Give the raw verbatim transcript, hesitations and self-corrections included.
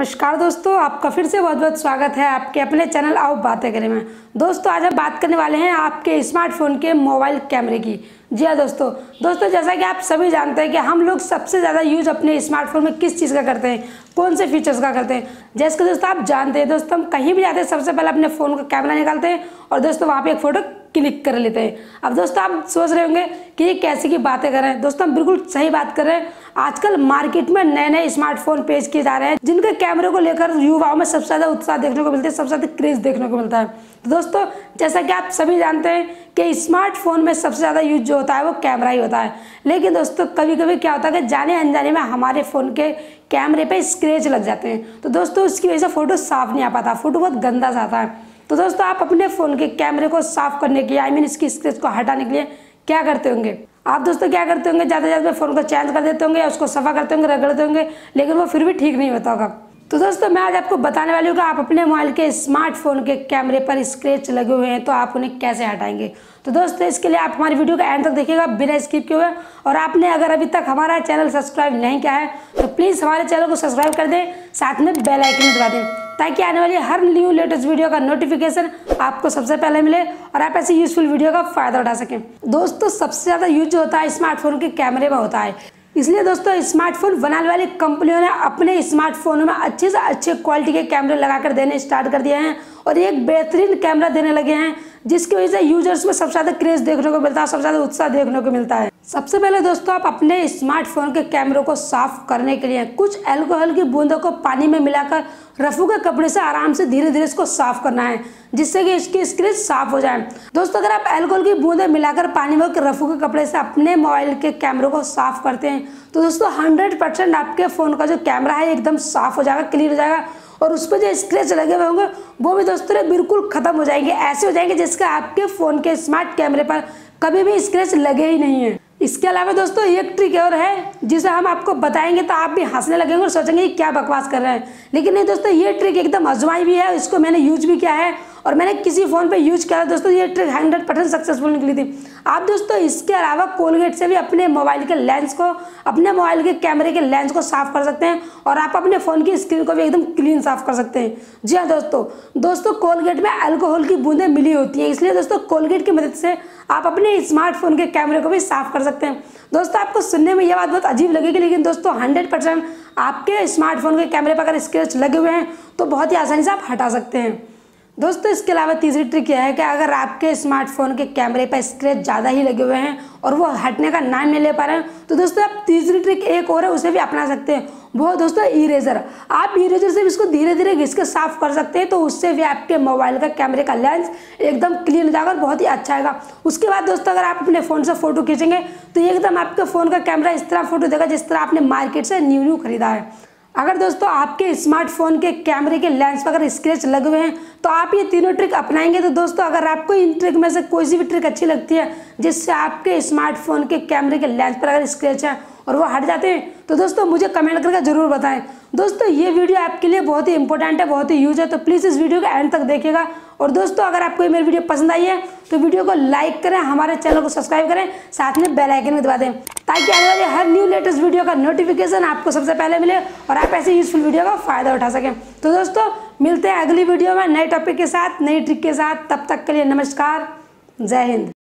नमस्कार दोस्तों, आपका फिर से बहुत बहुत स्वागत है आपके अपने चैनल आओ बातें करें में। दोस्तों आज हम बात करने वाले हैं आपके स्मार्टफोन के मोबाइल कैमरे की। जी हाँ दोस्तों दोस्तों जैसा कि आप सभी जानते हैं कि हम लोग सबसे ज़्यादा यूज अपने स्मार्टफोन में किस चीज़ का करते हैं, कौन से फीचर्स का करते हैं। जैसे कि दोस्तों आप जानते हैं दोस्तों, हम कहीं भी जाते हैं सबसे पहले अपने फ़ोन का कैमरा निकालते हैं और दोस्तों वहाँ पे एक फ़ोटो क्लिक कर लेते हैं। अब दोस्तों आप सोच रहे होंगे कि ये कैसे की बातें कर रहे हैं। दोस्तों हम बिल्कुल सही बात कर रहे हैं। आजकल मार्केट में नए नए स्मार्टफोन पेश किए जा रहे हैं जिनके कैमरे को लेकर युवाओं में सबसे ज़्यादा उत्साह देखने को मिलता है, सबसे ज़्यादा क्रेज देखने को मिलता है। तो दोस्तों जैसा कि आप सभी जानते हैं कि स्मार्टफोन में सबसे ज़्यादा यूज जो होता है वो कैमरा ही होता है। लेकिन दोस्तों कभी कभी क्या होता है कि जाने अनजाने में हमारे फ़ोन के कैमरे पे स्क्रैच लग जाते हैं, तो दोस्तों उसकी वजह से फ़ोटो साफ नहीं आ पाता, फ़ोटो बहुत गंदा सा आता है। तो दोस्तों आप अपने फ़ोन के कैमरे को साफ करने के लिए आई मीन इसकी स्क्रैच को हटाने के लिए क्या करते होंगे। आप दोस्तों क्या करते होंगे, ज़्यादा से ज़्यादा फ़ोन को चेंज कर देते होंगे या उसको सफ़ा करते होंगे, रगड़ते होंगे, लेकिन वो फिर भी ठीक नहीं होता होगा। तो दोस्तों मैं आज आपको बताने वाली हूँ कि आप अपने मोबाइल के स्मार्टफोन के कैमरे पर स्क्रैच लगे हुए हैं तो आप उन्हें कैसे हटाएंगे। तो दोस्तों इसके लिए आप हमारी वीडियो का एंड तक देखिएगा बिना स्किप किए हुए। और आपने अगर अभी तक हमारा चैनल सब्सक्राइब नहीं किया है तो प्लीज़ हमारे चैनल को सब्सक्राइब कर दें, साथ में बेल आइकन दबा दें ताकि आने वाली हर न्यू लेटेस्ट वीडियो का नोटिफिकेशन आपको सबसे पहले मिले और आप ऐसी यूजफुल वीडियो का फायदा उठा सकें। दोस्तों सबसे ज़्यादा यूज होता है स्मार्टफोन के कैमरे में होता है, इसलिए दोस्तों स्मार्टफोन बनाने वाली कंपनियों ने अपने स्मार्टफोनों में अच्छे से अच्छे क्वालिटी के कैमरे लगाकर देने स्टार्ट कर दिए हैं और एक बेहतरीन कैमरा देने लगे हैं जिसकी वजह से यूजर्स में सबसे ज़्यादा क्रेज देखने को मिलता है, सबसे ज़्यादा उत्साह देखने को मिलता है। सबसे पहले दोस्तों आप अपने स्मार्टफोन के कैमरों को साफ करने के लिए कुछ अल्कोहल की बूंदों को पानी में मिलाकर रफू के कपड़े से आराम से धीरे धीरे इसको साफ करना है जिससे कि इसकी स्क्रैच साफ हो जाए। दोस्तों अगर आप अल्कोहल की बूंदें मिलाकर पानी में रफू के कपड़े से अपने मोबाइल के कैमरों को साफ करते हैं तो दोस्तों हंड्रेड परसेंट आपके फ़ोन का जो कैमरा है एकदम साफ हो जाएगा, क्लियर हो जाएगा और उस पर जो स्क्रैच लगे हुए होंगे वो भी दोस्तों बिल्कुल खत्म हो जाएंगे, ऐसे हो जाएंगे जिसका आपके फ़ोन के स्मार्ट कैमरे पर कभी भी स्क्रैच लगे ही नहीं है। इसके अलावा दोस्तों एक ट्रिक और है जिसे हम आपको बताएंगे तो आप भी हंसने लगेंगे और सोचेंगे क्या बकवास कर रहे हैं, लेकिन नहीं दोस्तों ये ट्रिक एकदम आजमाई भी है, इसको मैंने यूज भी किया है और मैंने किसी फ़ोन पे यूज किया दोस्तों, ये ट्रिक हंड्रेड परसेंट सक्सेसफुल निकली थी। आप दोस्तों इसके अलावा कोलगेट से भी अपने मोबाइल के लेंस को, अपने मोबाइल के कैमरे के लेंस को साफ कर सकते हैं और आप अपने फ़ोन की स्क्रीन को भी एकदम क्लीन साफ कर सकते हैं। जी हाँ दोस्तों दोस्तों कोलगेट में अल्कोहल की बूंदें मिली होती हैं, इसलिए दोस्तों कोलगेट की मदद से आप अपने स्मार्टफोन के कैमरे को भी साफ कर सकते हैं। दोस्तों आपको सुनने में यह बात बहुत अजीब लगेगी, लेकिन दोस्तों हंड्रेड परसेंट आपके स्मार्टफोन के कैमरे पर अगर स्क्रैच लगे हुए हैं तो बहुत ही आसानी से आप हटा सकते हैं। दोस्तों इसके अलावा तीसरी ट्रिक यह है कि अगर आपके स्मार्टफोन के कैमरे पर स्क्रैच ज़्यादा ही लगे हुए हैं और वो हटने का नाम नहीं ले पा रहे हैं तो दोस्तों आप तीसरी ट्रिक एक और है उसे भी अपना सकते हैं, वो दोस्तों इरेजर। आप इरेजर से भी इसको धीरे धीरे घिस के साफ कर सकते हैं तो उससे भी आपके मोबाइल का कैमरे का लेंस एकदम क्लीन हो जाएगा और बहुत ही अच्छा आएगा। उसके बाद दोस्तों अगर आप अपने फ़ोन से फ़ोटो खींचेंगे तो एकदम आपके फ़ोन का कैमरा इस तरह फोटो देगा जिस तरह आपने मार्केट से न्यू न्यू खरीदा है। अगर दोस्तों आपके स्मार्टफोन के कैमरे के लेंस पर अगर स्क्रैच लगे हुए हैं तो आप ये तीनों ट्रिक अपनाएंगे तो दोस्तों अगर आपको इन ट्रिक में से कोई सी भी ट्रिक अच्छी लगती है जिससे आपके स्मार्टफोन के कैमरे के लेंस पर अगर स्क्रैच है और वो हट जाते हैं तो दोस्तों मुझे कमेंट करके जरूर बताएं। दोस्तों ये वीडियो आपके लिए बहुत ही इंपॉर्टेंट है, बहुत ही यूज है, तो प्लीज़ इस वीडियो का एंड तक देखिएगा। और दोस्तों अगर आपको ये मेरी वीडियो पसंद आई है तो वीडियो को लाइक करें, हमारे चैनल को सब्सक्राइब करें, साथ में बेल आइकन भी दबा दें ताकि आने वाली हर न्यू लेटेस्ट वीडियो का नोटिफिकेशन आपको सबसे पहले मिले और आप ऐसे यूजफुल वीडियो का फायदा उठा सकें। तो दोस्तों मिलते हैं अगली वीडियो में नए टॉपिक के साथ, नई ट्रिक के साथ। तब तक के लिए नमस्कार, जय हिंद।